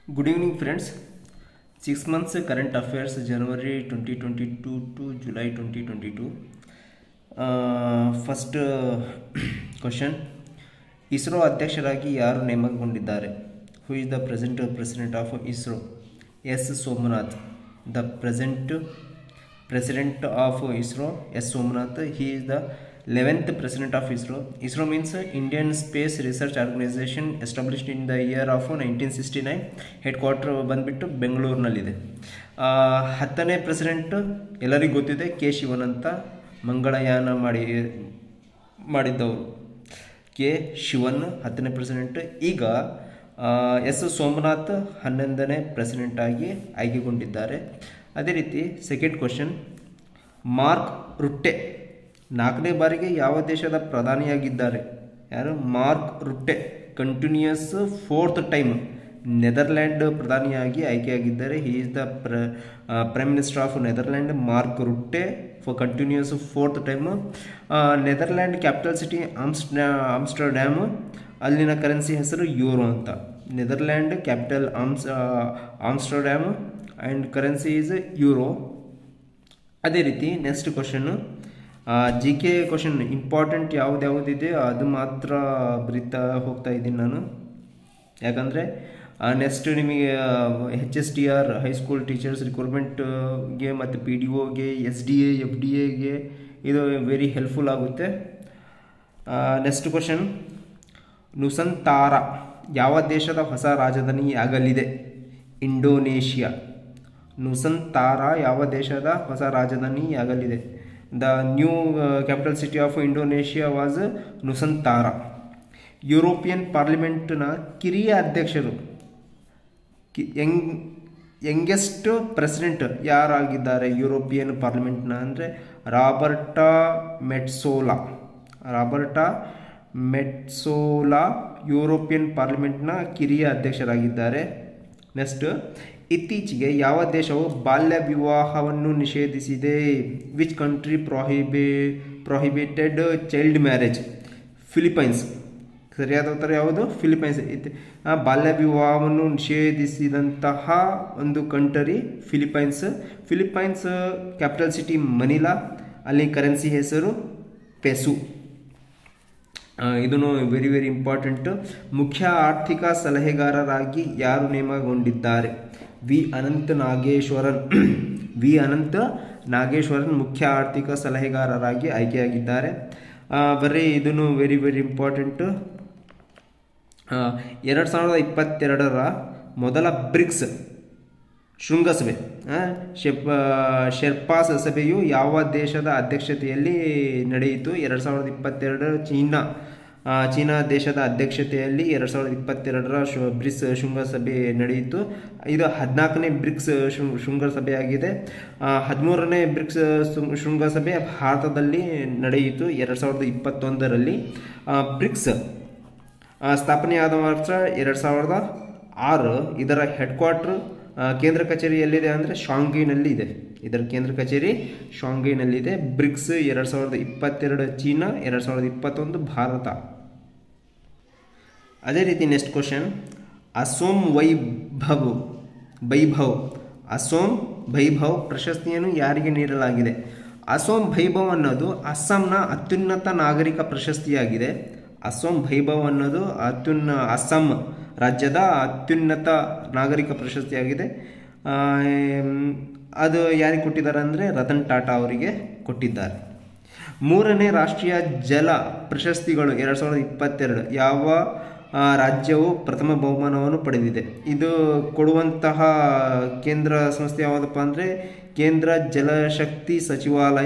Good evening, friends. 6 months current affairs January 2022 to July 2022. First question. ISRO ಅಧ್ಯಕ್ಷರಾಗಿ ಯಾರು ನೇಮಕಗೊಂಡಿದ್ದಾರೆ? Who is the present president of ISRO? S. Somnath. The present president of ISRO, S. Somnath. He is the 11th president of ISRO. ISRO means Indian Space Research Organization, established in the year of 1969. Headquarter ಬಂದ್ಬಿಟ್ಟು ಬೆಂಗಳೂರಿನಲ್ಲಿದೆ. 10ನೇ president ಎಲ್ಲರಿಗೂ ಗೊತ್ತಿದೆ, K Sivan ಅಂತ, ಮಂಗಳಯಾನ ಮಾಡಿದ್ದವರು K Sivan 10ನೇ president. ಈಗ S Somanath 11ನೇ ಪ್ರೆಸಿಡೆಂಟ್ ಆಗಿ ಆಯ್ಕೆಗೊಂಡಿದ್ದಾರೆ. ಅದೇ ರೀತಿ ಸೆಕೆಂಡ್ ಕ್ವಶನ್, ಮಾರ್ಕ್ ರುಟ್ಟೆ 4ನೇ ಬಾರಿಗೆ ಯಾವ ದೇಶದ ಪ್ರಧಾನಿಯಾಗಿದ್ದಾರೆ? ಯಾರು? Mark Rutte continuous 4th time Netherland ಪ್ರಧಾನಿಯಾಗಿ ಆಯ್ಕೆಯಾಗಿದ್ದಾರೆ. He is the prime minister of Netherland, Mark Rutte, for continuous 4th time. Netherland capital city Amsterdam, ಅಲ್ಲಿನ ಕರೆನ್ಸಿ ಹೆಸರು ಯೂರೋ ಅಂತ. Netherland capital Amsterdam and currency is euro. ಅದೇ ರೀತಿ next question, G K question important ಯಾವುದ್ಯಾವುದಿದೆ ಅದು ಮಾತ್ರ ಬರಿತಾ ಹೋಗ್ತಾ ಇದ್ದೀನಿ ನಾನು, ಯಾಕಂದರೆ ನೆಕ್ಸ್ಟ್ ನಿಮಗೆ HSTR ಹೈಸ್ಕೂಲ್ ಟೀಚರ್ಸ್ ರಿಕ್ರೂಟ್ಮೆಂಟ್ಗೆ ಮತ್ತು PDOಗೆ, SDA FDAಗೆ ಇದು ವೆರಿ ಹೆಲ್ಪ್ಫುಲ್ ಆಗುತ್ತೆ. ನೆಕ್ಸ್ಟ್ ಕ್ವಶನ್, ನುಸಂತಾರ ಯಾವ ದೇಶದ ಹೊಸ ರಾಜಧಾನಿ ಆಗಲಿದೆ? ಇಂಡೋನೇಷಿಯಾ. ನುಸಂತಾರ ಯಾವ ದೇಶದ ಹೊಸ ರಾಜಧಾನಿ ಆಗಲಿದೆ? The new capital city of Indonesia was Nusantara. European ಪಾರ್ಲಿಮೆಂಟ್ನ ಕಿರಿಯ ಅಧ್ಯಕ್ಷರು, ಯಂಗೆಸ್ಟ್ ಪ್ರೆಸಿಡೆಂಟ್ ಯಾರಾಗಿದ್ದಾರೆ ಯುರೋಪಿಯನ್ ಪಾರ್ಲಿಮೆಂಟ್ನ ಅಂದರೆ ರಾಬರ್ಟಾ ಮೆಟ್ಸೋಲಾ ಯುರೋಪಿಯನ್ ಪಾರ್ಲಿಮೆಂಟ್ನ ಕಿರಿಯ ಅಧ್ಯಕ್ಷರಾಗಿದ್ದಾರೆ. ನೆಕ್ಸ್ಟ್, ಇತ್ತೀಚೆಗೆ ಯಾವ ದೇಶವು ಬಾಲ್ಯ ವಿವಾಹವನ್ನು ನಿಷೇಧಿಸಿದೆ? Which country prohibited child marriage? Philippines. ಸರಿಯಾದ ಉತ್ತರ ಯಾವುದು? ಫಿಲಿಪೈನ್ಸ್. ಬಾಲ್ಯ ವಿವಾಹವನ್ನು ನಿಷೇಧಿಸಿದಂತಹ ಒಂದು country Philippines. Philippines capital city Manila, ಅಲ್ಲಿ ಕರೆನ್ಸಿ ಹೆಸರು ಪೆಸು. ಇದನ್ನು ವೆರಿ ವೆರಿ ಇಂಪಾರ್ಟೆಂಟ್. ಮುಖ್ಯ ಆರ್ಥಿಕ ಸಲಹೆಗಾರರಾಗಿ ಯಾರು ನೇಮಕಗೊಂಡಿದ್ದಾರೆ? ವಿ ಅನಂತ ನಾಗೇಶ್ವರನ್ ಮುಖ್ಯ ಆರ್ಥಿಕ ಸಲಹೆಗಾರರಾಗಿ ಆಯ್ಕೆಯಾಗಿದ್ದಾರೆ. ಬರೀ ಇದನ್ನು ವೆರಿ ವೆರಿ ಇಂಪಾರ್ಟೆಂಟು. 2022ರ ಮೊದಲ ಬ್ರಿಕ್ಸ್ ಶೃಂಗಸಭೆ, ಶೆರ್ಪಾಸ್ ಸಭೆಯು ಯಾವ ದೇಶದ ಅಧ್ಯಕ್ಷತೆಯಲ್ಲಿ ನಡೆಯಿತು? 2022 ಚೀನಾ ದೇಶದ ಅಧ್ಯಕ್ಷತೆಯಲ್ಲಿ 2022ರ ಬ್ರಿಕ್ಸ್ ಶೃಂಗಸಭೆ ನಡೆಯಿತು. ಇದು 14ನೇ ಬ್ರಿಕ್ಸ್ ಶೃಂಗಸಭೆಯಾಗಿದೆ. 13ನೇ ಬ್ರಿಕ್ಸ್ ಶೃಂಗಸಭೆ ಭಾರತದಲ್ಲಿ ನಡೆಯಿತು 2021ರಲ್ಲಿ. ಬ್ರಿಕ್ಸ್ ಸ್ಥಾಪನೆಯಾದ ವರ್ಷ 2006. ಇದರ ಹೆಡ್ಕ್ವಾರ್ಟರ್ ಕೇಂದ್ರ ಕಚೇರಿ ಎಲ್ಲಿದೆ ಅಂದರೆ ಶಾಂಘೈನಲ್ಲಿ ಇದೆ. ಇದರ ಕೇಂದ್ರ ಕಚೇರಿ ಶಾಂಘೈನಲ್ಲಿದೆ. BRICS 2022 China, 2021 Bharat. ಅದೇ ರೀತಿ ನೆಕ್ಸ್ಟ್ ಕ್ವಶನ್, ಅಸೋಂ ವೈಭವ್ ಪ್ರಶಸ್ತಿಯನ್ನು ಯಾರಿಗೆ ನೀಡಲಾಗಿದೆ? ಅಸೋಂ ವೈಭವ್ ಅನ್ನೋದು ಅಸ್ಸಾಂನ ಅತ್ಯುನ್ನತ ನಾಗರಿಕ ಪ್ರಶಸ್ತಿಯಾಗಿದೆ. ಅಸೋಂ ವೈಭವ್ ಅನ್ನೋದು ಅಸ್ಸಾಂ ರಾಜ್ಯದ ಅತ್ಯುನ್ನತ ನಾಗರಿಕ ಪ್ರಶಸ್ತಿಯಾಗಿದೆ. ಅದು ಯಾರಿಗೆ ಕೊಟ್ಟಿದ್ದಾರೆ ಅಂದರೆ ರತನ್ ಟಾಟಾ ಅವರಿಗೆ ಕೊಟ್ಟಿದ್ದಾರೆ. 3ನೇ ರಾಷ್ಟ್ರೀಯ ಜಲ ಪ್ರಶಸ್ತಿಗಳು 2022 ಯಾವ ರಾಜ್ಯವು ಪ್ರಥಮ ಬಹುಮಾನವನ್ನು ಪಡೆದಿದೆ? ಇದು ಕೊಡುವಂತಹ ಕೇಂದ್ರ ಸಂಸ್ಥೆ ಯಾವುದಪ್ಪ ಅಂದರೆ ಕೇಂದ್ರ ಜಲಶಕ್ತಿ ಸಚಿವಾಲಯ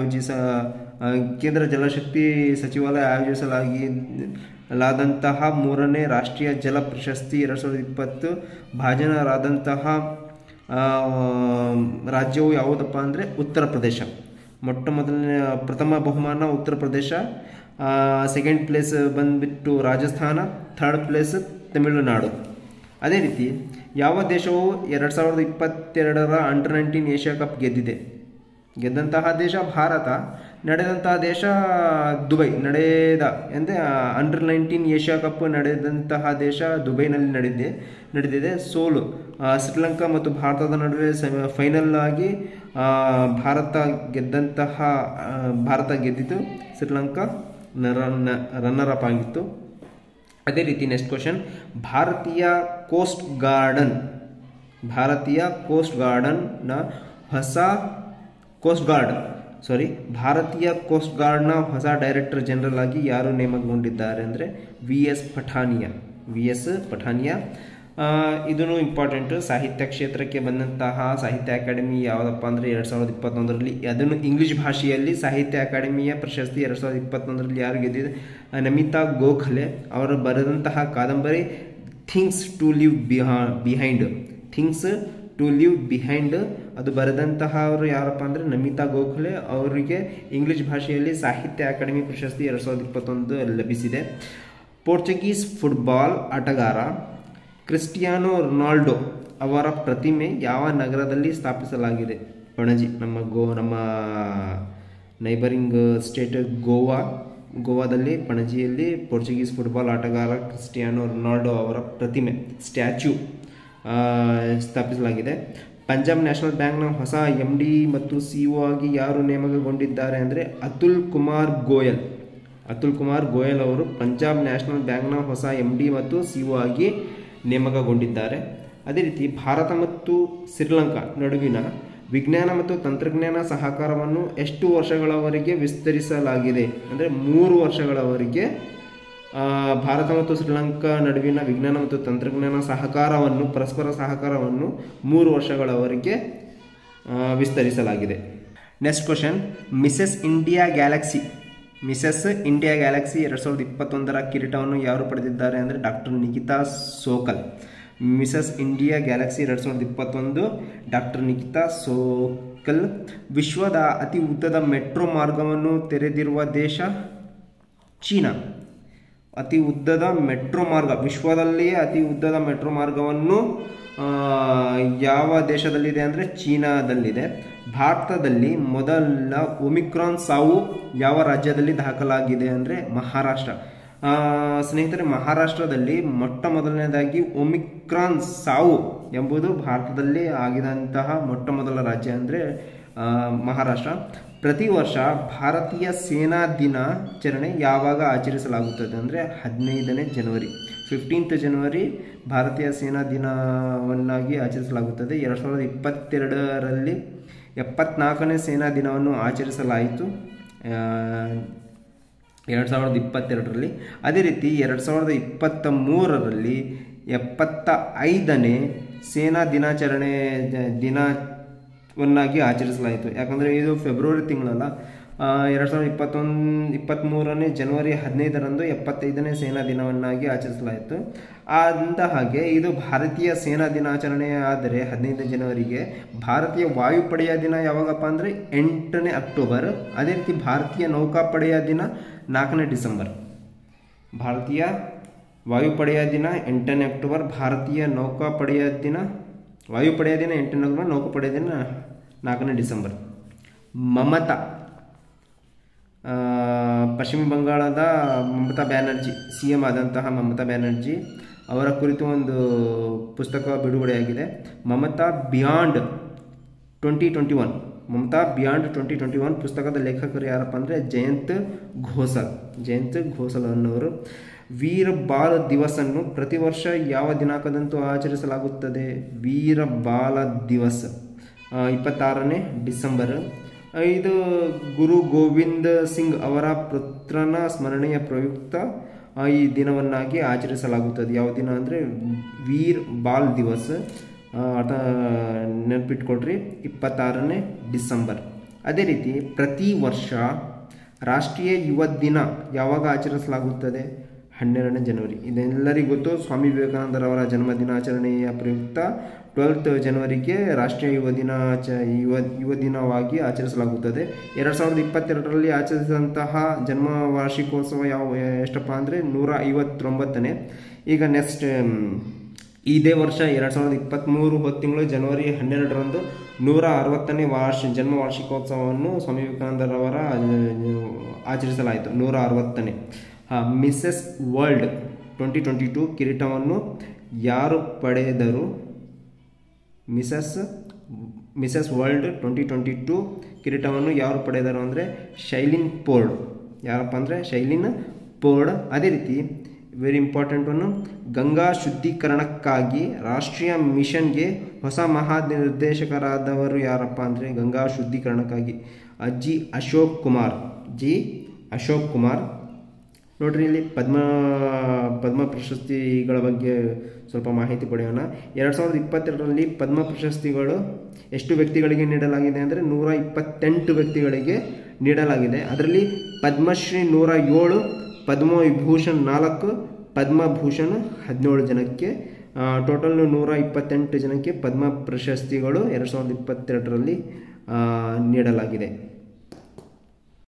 ಆಯೋಜಿಸಲಾದಂತಹ 3ನೇ ರಾಷ್ಟ್ರೀಯ ಜಲ ಪ್ರಶಸ್ತಿ 2020 ಭಾಜನರಾದಂತಹ ರಾಜ್ಯವು ಯಾವುದಪ್ಪ ಅಂದರೆ ಉತ್ತರ ಪ್ರದೇಶ. ಪ್ರಥಮ ಬಹುಮಾನ ಉತ್ತರ ಪ್ರದೇಶ, ಸೆಕೆಂಡ್ ಪ್ಲೇಸ್ ಬಂದ್ಬಿಟ್ಟು ರಾಜಸ್ಥಾನ, ಥರ್ಡ್ ಪ್ಲೇಸ್ ತಮಿಳುನಾಡು. ಅದೇ ರೀತಿ ಯಾವ ದೇಶವು 2022ರ ಅಂಡರ್ 19 ಏಷ್ಯಾ ಕಪ್ ಗೆದ್ದಂತಹ ದೇಶ ಭಾರತ. ನಡೆದಂತಹ ದೇಶ ದುಬೈ. ಅಂದರೆ ಅಂಡರ್-19 ಏಷ್ಯಾ ಕಪ್ ನಡೆದಂತಹ ದೇಶ ದುಬೈನಲ್ಲಿ ನಡೆದಿದೆ. ಸೋಲು ಶ್ರೀಲಂಕಾ ಮತ್ತು ಭಾರತದ ನಡುವೆ ಫೈನಲ್ ಆಗಿ ಭಾರತ ಗೆದ್ದಿತು. ಶ್ರೀಲಂಕಾ ರನ್ನರ್ ಅಪ್ ಆಗಿತ್ತು. ಅದೇ ರೀತಿ ನೆಕ್ಸ್ಟ್ ಕ್ವಶನ್, ಭಾರತೀಯ ಕೋಸ್ಟ್ ಗಾರ್ಡ್ನ ಹೊಸ ಡೈರೆಕ್ಟರ್ ಜನರಲ್ ಆಗಿ ಯಾರು ನೇಮಕಗೊಂಡಿದ್ದಾರೆ ಅಂದರೆ ವಿ.ಎಸ್. ಪಠಾನಿಯಾ. ಇದನ್ನು ಇಂಪಾರ್ಟೆಂಟ್. ಸಾಹಿತ್ಯ ಕ್ಷೇತ್ರಕ್ಕೆ ಬಂದಂತಹ ಸಾಹಿತ್ಯ ಅಕಾಡೆಮಿ ಯಾವುದಪ್ಪ ಅಂದರೆ 2021ರಲ್ಲಿ, ಅದನ್ನು ಇಂಗ್ಲಿಷ್ ಭಾಷೆಯಲ್ಲಿ ಸಾಹಿತ್ಯ ಅಕಾಡೆಮಿಯ ಪ್ರಶಸ್ತಿ 2021ರಲ್ಲಿ ಯಾರು ಗೆದ್ದಿದೆ? ನಮಿತಾ ಗೋಖಲೆ. ಅವರು ಬರೆದಂತಹ ಕಾದಂಬರಿ ಥಿಂಗ್ಸ್ ಟು ಲಿವ್ ಬಿಹೈಂಡ್. ಅದು ಬರೆದಂತಹ ಅವರು ಯಾರಪ್ಪ ಅಂದರೆ ನಮಿತಾ ಗೋಖಲೆ. ಅವರಿಗೆ ಇಂಗ್ಲಿಷ್ ಭಾಷೆಯಲ್ಲಿ ಸಾಹಿತ್ಯ ಅಕಾಡೆಮಿ ಪ್ರಶಸ್ತಿ 2021 ಲಭಿಸಿದೆ. ಪೋರ್ಚುಗೀಸ್ ಫುಟ್ಬಾಲ್ ಆಟಗಾರ ಕ್ರಿಸ್ಟಿಯಾನೋ ರೊನಾಲ್ಡೋ ಅವರ ಪ್ರತಿಮೆ ಯಾವ ನಗರದಲ್ಲಿ ಸ್ಥಾಪಿಸಲಾಗಿದೆ? ಪಣಜಿ. ನಮ್ಮ ನೈಬರಿಂಗ್ ಸ್ಟೇಟ್ ಗೋವಾದಲ್ಲಿ ಪಣಜಿಯಲ್ಲಿ ಪೋರ್ಚುಗೀಸ್ ಫುಟ್ಬಾಲ್ ಆಟಗಾರ ಕ್ರಿಸ್ಟಿಯಾನೋ ರೊನಾಲ್ಡೋ ಅವರ ಪ್ರತಿಮೆ ಸ್ಟ್ಯಾಚ್ಯೂ ಸ್ಥಾಪಿಸಲಾಗಿದೆ. ಪಂಜಾಬ್ ನ್ಯಾಷನಲ್ ಬ್ಯಾಂಕ್ನ ಹೊಸ MD ಮತ್ತು CEO ಆಗಿ ಯಾರು ನೇಮಕಗೊಂಡಿದ್ದಾರೆ ಅಂದರೆ ಅತುಲ್ ಕುಮಾರ್ ಗೋಯಲ್ ಅವರು ಪಂಜಾಬ್ ನ್ಯಾಷನಲ್ ಬ್ಯಾಂಕ್ನ ಹೊಸ MD ಮತ್ತು CEO ಆಗಿ ನೇಮಕಗೊಂಡಿದ್ದಾರೆ. ಅದೇ ರೀತಿ ಭಾರತ ಮತ್ತು ಶ್ರೀಲಂಕಾ ನಡುವಿನ ವಿಜ್ಞಾನ ಮತ್ತು ತಂತ್ರಜ್ಞಾನ ಸಹಕಾರವನ್ನು ಎಷ್ಟು ವರ್ಷಗಳವರೆಗೆ ವಿಸ್ತರಿಸಲಾಗಿದೆ ಅಂದರೆ 3 ವರ್ಷಗಳವರೆಗೆ ಭಾರತ ಮತ್ತು ಶ್ರೀಲಂಕಾ ನಡುವಿನ ವಿಜ್ಞಾನ ಮತ್ತು ತಂತ್ರಜ್ಞಾನ ಪರಸ್ಪರ ಸಹಕಾರವನ್ನು 3 ವರ್ಷಗಳವರೆಗೆ ವಿಸ್ತರಿಸಲಾಗಿದೆ. Next question, Mrs India galaxy 2021ರ ಕಿರೀಟವನ್ನು ಯಾರು ಪಡೆದಿದ್ದಾರೆ ಅಂದರೆ doctor Nikita Sokal. Mrs India galaxy 2021 doctor Nikita Sokal. ವಿಶ್ವದ ಅತಿ ಉದ್ದದ ಮೆಟ್ರೋ ಮಾರ್ಗವನ್ನು ತೆರೆದಿರುವ ದೇಶ ಚೀನಾ. ವಿಶ್ವದಲ್ಲಿಯೇ ಅತಿ ಉದ್ದದ ಮೆಟ್ರೋ ಮಾರ್ಗವನ್ನು ಯಾವ ದೇಶದಲ್ಲಿದೆ ಅಂದರೆ ಚೀನಾದಲ್ಲಿದೆ. ಭಾರತದಲ್ಲಿ ಮೊದಲ ಒಮಿಕ್ರಾನ್ ಸಾವು ಯಾವ ರಾಜ್ಯದಲ್ಲಿ ದಾಖಲಾಗಿದೆ ಅಂದರೆ ಮಹಾರಾಷ್ಟ್ರ. ಸ್ನೇಹಿತರೆ, ಮಹಾರಾಷ್ಟ್ರದಲ್ಲಿ ಮೊಟ್ಟ ಮೊದಲನೇದಾಗಿ ಒಮಿಕ್ರಾನ್ ಸಾವು ಎಂಬುದು ಭಾರತದಲ್ಲಿ ಆಗಿದಂತಹ ಮೊಟ್ಟ ಮೊದಲ ರಾಜ್ಯ ಅಂದರೆ ಮಹಾರಾಷ್ಟ್ರ. ಪ್ರತಿ ವರ್ಷ ಭಾರತೀಯ ಸೇನಾ ದಿನಾಚರಣೆ ಯಾವಾಗ ಆಚರಿಸಲಾಗುತ್ತದೆ ಅಂದರೆ 15ನೇ ಜನವರಿ 15th ಜನವರಿ ಭಾರತೀಯ ಸೇನಾ ದಿನವನ್ನಾಗಿ ಆಚರಿಸಲಾಗುತ್ತದೆ. 2022ರಲ್ಲಿ 74ನೇ ಸೇನಾ ದಿನವನ್ನು ಆಚರಿಸಲಾಯಿತು 2022ರಲ್ಲಿ. ಅದೇ ರೀತಿ 2023ರಲ್ಲಿ 75ನೇ ಸೇನಾ ದಿನವನ್ನಾಗಿ ಆಚರಿಸಲಾಯಿತು. ಯಾಕಂದರೆ ಇದು ಫೆಬ್ರವರಿ ತಿಂಗಳಲ್ಲ. 2023ನೇ ಜನವರಿ 15ರಂದು 75ನೇ ಸೇನಾ ದಿನವನ್ನಾಗಿ ಆಚರಿಸಲಾಯಿತು. ಅಂದ ಹಾಗೆ ಇದು ಭಾರತೀಯ ಸೇನಾ ದಿನಾಚರಣೆ ಆದರೆ 15ನೇ ಜನವರಿಗೆ. ಭಾರತೀಯ ವಾಯುಪಡೆಯ ದಿನ ಯಾವಾಗಪ್ಪ ಅಂದರೆ 8ನೇ ಅಕ್ಟೋಬರ್. ಅದೇ ರೀತಿ ಭಾರತೀಯ ನೌಕಾಪಡೆಯ ದಿನ 4ನೇ ಡಿಸೆಂಬರ್. ಭಾರತೀಯ ವಾಯುಪಡೆಯ ದಿನ 8ನೇ ಅಕ್ಟೋಬರ್, ವಾಯುಪಡೆಯ ದಿನ 8ನೇ ಅಕ್ಟೋಬರ್, ನೌಕಾಪಡೆಯ ದಿನ 4ನೇ ಡಿಸೆಂಬರ್. ಮಮತಾ, ಪಶ್ಚಿಮ ಬಂಗಾಳದ ಮಮತಾ ಬ್ಯಾನರ್ಜಿ, CM ಆದಂತಹ ಮಮತಾ ಬ್ಯಾನರ್ಜಿ ಅವರ ಕುರಿತು ಒಂದು ಪುಸ್ತಕ ಬಿಡುಗಡೆಯಾಗಿದೆ. ಮಮತಾ ಬಿಯಾಂಡ್ 2021 ಪುಸ್ತಕದ ಲೇಖಕರು ಯಾರಪ್ಪ ಅಂದರೆ ಜಯಂತ್ ಘೋಸಲ್ ಅನ್ನೋರು. ವೀರ ಬಾಲ ದಿವಸನ್ನು ಪ್ರತಿ ವರ್ಷ ಯಾವ ದಿನಾಂಕದಂದು ಆಚರಿಸಲಾಗುತ್ತದೆ? ವೀರ ಬಾಲ ದಿವಸ 26ನೇ ಡಿಸೆಂಬರ್. ಇದು ಗುರು ಗೋವಿಂದ್ ಸಿಂಗ್ ಅವರ ಪುತ್ರನ ಸ್ಮರಣೆಯ ಪ್ರಯುಕ್ತ ಈ ದಿನವನ್ನಾಗಿ ಆಚರಿಸಲಾಗುತ್ತದೆ. ಯಾವ ದಿನ ಅಂದರೆ ವೀರ್ ಬಾಲ್ ದಿವಸ್. ನೆನಪಿಟ್ಕೊಳ್ರಿ, 26ನೇ ಡಿಸೆಂಬರ್. ಅದೇ ರೀತಿ ಪ್ರತಿ ವರ್ಷ ರಾಷ್ಟ್ರೀಯ ಯುವ ದಿನ ಯಾವಾಗ ಆಚರಿಸಲಾಗುತ್ತದೆ? 12ನೇ ಜನವರಿ. ಇದೆಲ್ಲರಿಗೂ ಗೊತ್ತು. ಸ್ವಾಮಿ ವಿವೇಕಾನಂದರವರ ಜನ್ಮ ದಿನಾಚರಣೆಯ ಪ್ರಯುಕ್ತ 12th ಜನವರಿಗೆ ರಾಷ್ಟ್ರೀಯ ಯುವ ದಿನವಾಗಿ ಆಚರಿಸಲಾಗುತ್ತದೆ. 2022ರಲ್ಲಿ ಆಚರಿಸಿದಂತಹ ಜನ್ಮ ವಾರ್ಷಿಕೋತ್ಸವ ಎಷ್ಟಪ್ಪ ಅಂದರೆ 159ನೇ. ಈಗ ನೆಕ್ಸ್ಟ್ ಇದೇ ವರ್ಷ 2023 ಹೊತ್ತು ತಿಂಗಳು ಜನವರಿ 12ರಂದು 160ನೇ ಜನ್ಮ ವಾರ್ಷಿಕೋತ್ಸವವನ್ನು ಸ್ವಾಮಿ ವಿವೇಕಾನಂದರವರ ಆಚರಿಸಲಾಯಿತು. 160ನೇ. ಮಿಸೆಸ್ ವರ್ಲ್ಡ್ 2022 ಕಿರೀಟವನ್ನು ಯಾರು ಪಡೆದರು? ಮಿಸೆಸ್ ವರ್ಲ್ಡ್ 2022 ಕಿರೀಟವನ್ನು ಯಾರು ಪಡೆದರು ಅಂದರೆ ಶೈಲಿನ್ ಪೋರ್ಡ್. ಯಾರಪ್ಪ ಅಂದರೆ ಶೈಲಿನ್ ಪೋರ್ಡ್. ಅದೇ ರೀತಿ ವೆರಿ ಇಂಪಾರ್ಟೆಂಟ್ ಒನ್ನು, ಗಂಗಾ ಶುದ್ಧೀಕರಣಕ್ಕಾಗಿ ರಾಷ್ಟ್ರೀಯ ಮಿಷನ್ಗೆ ಹೊಸ ಮಹಾನಿರ್ದೇಶಕರಾದವರು ಯಾರಪ್ಪ ಅಂದರೆ ಗಂಗಾ ಶುದ್ಧೀಕರಣಕ್ಕಾಗಿ ಜಿ ಅಶೋಕ್ ಕುಮಾರ್. ನೋಡ್ರಿ, ಇಲ್ಲಿ ಪದ್ಮ ಪ್ರಶಸ್ತಿಗಳ ಬಗ್ಗೆ ಸ್ವಲ್ಪ ಮಾಹಿತಿ ಪಡೆಯೋಣ. 2022ರಲ್ಲಿ ಪದ್ಮ ಪ್ರಶಸ್ತಿಗಳು ಎಷ್ಟು ವ್ಯಕ್ತಿಗಳಿಗೆ ನೀಡಲಾಗಿದೆ ಅಂದರೆ 128 ವ್ಯಕ್ತಿಗಳಿಗೆ ನೀಡಲಾಗಿದೆ. ಅದರಲ್ಲಿ ಪದ್ಮಶ್ರೀ 107, ಪದ್ಮವಿಭೂಷಣ್ 4, ಪದ್ಮಭೂಷಣ್ 17 ಜನಕ್ಕೆ, ಟೋಟಲ್ 128 ಜನಕ್ಕೆ ಪದ್ಮ ಪ್ರಶಸ್ತಿಗಳು 2022ರಲ್ಲಿ ನೀಡಲಾಗಿದೆ.